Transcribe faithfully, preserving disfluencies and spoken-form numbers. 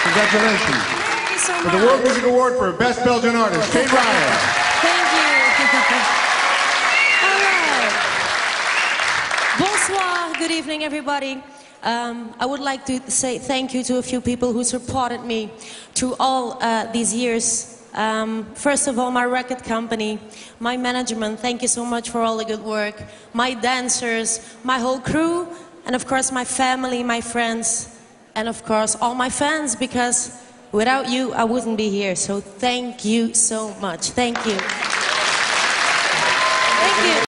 Congratulations. Thank you so For much. the World Music Award for Best Belgian Artist, Kate Ryan. Thank you. All right. Bonsoir. Good evening, everybody. Um, I would like to say thank you to a few people who supported me through all uh, these years. Um, first of all, my record company, my management, thank you so much for all the good work. My dancers, my whole crew, and of course my family, my friends, and of course all my fans, because without you I wouldn't be here. So thank you so much. Thank you. Thank you.